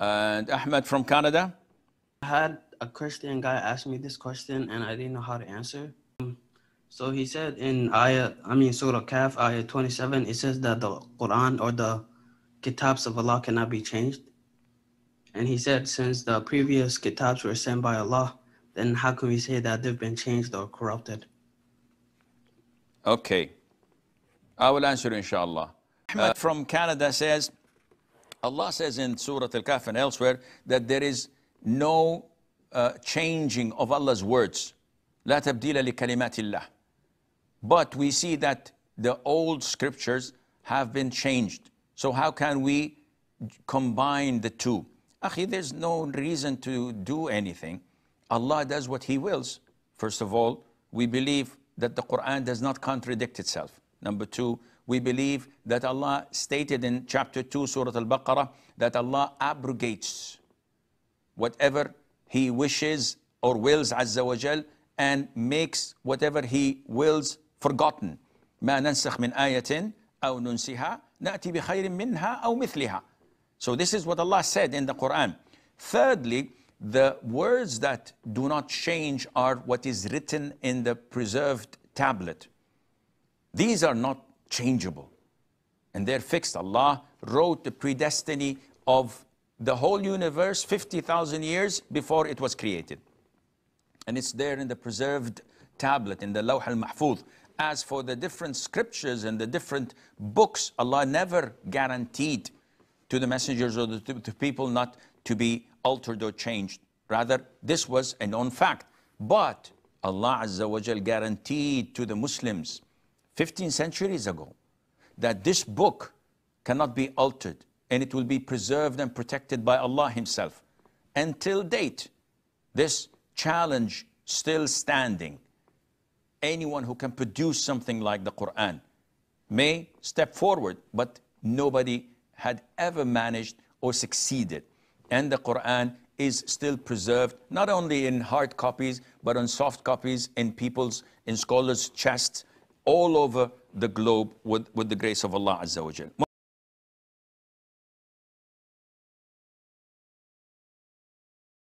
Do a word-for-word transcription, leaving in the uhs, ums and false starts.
And Ahmed from Canada? I had a Christian guy ask me this question and I didn't know how to answer. So he said in ayah, I mean Surah Kaf, ayah twenty-seven, it says that the Quran or the kitabs of Allah cannot be changed. And he said since the previous kitabs were sent by Allah, then how can we say that they've been changed or corrupted? Okay. I will answer inshallah. Ahmed from Canada says, Allah says in Surah Al-Kahf and elsewhere that there is no uh, changing of Allah's words. لا تبديل لكلمات الله. But we see that the old scriptures have been changed. So how can we combine the two? Akhi, there's no reason to do anything. Allah does what He wills. First of all, we believe that the Quran does not contradict itself. Number two, we believe that Allah stated in chapter two, Surah Al-Baqarah, that Allah abrogates whatever He wishes or wills, Azza wa Jal, and makes whatever He wills forgotten. ما ننسخ من آية أو ننسها نأتي بخير منها أو مثلها. So this is what Allah said in the Quran. Thirdly, the words that do not change are what is written in the preserved tablet. These are not changeable, and they're fixed. Allah wrote the predestiny of the whole universe fifty thousand years before it was created. And it's there in the preserved tablet, in the Lawh al-Mahfuz. As for the different scriptures and the different books, Allah never guaranteed to the messengers or the, to the people not to be altered or changed. Rather, this was a known fact. But Allah Azza wa Jal guaranteed to the Muslims fifteen centuries ago that this book cannot be altered and it will be preserved and protected by Allah Himself. Until date, this challenge still standing. Anyone who can produce something like the Quran may step forward, but nobody had ever managed or succeeded. And the Quran is still preserved, not only in hard copies, but on soft copies in people's, in scholars' chests, all over the globe with, with the grace of Allah Azza wa Jal.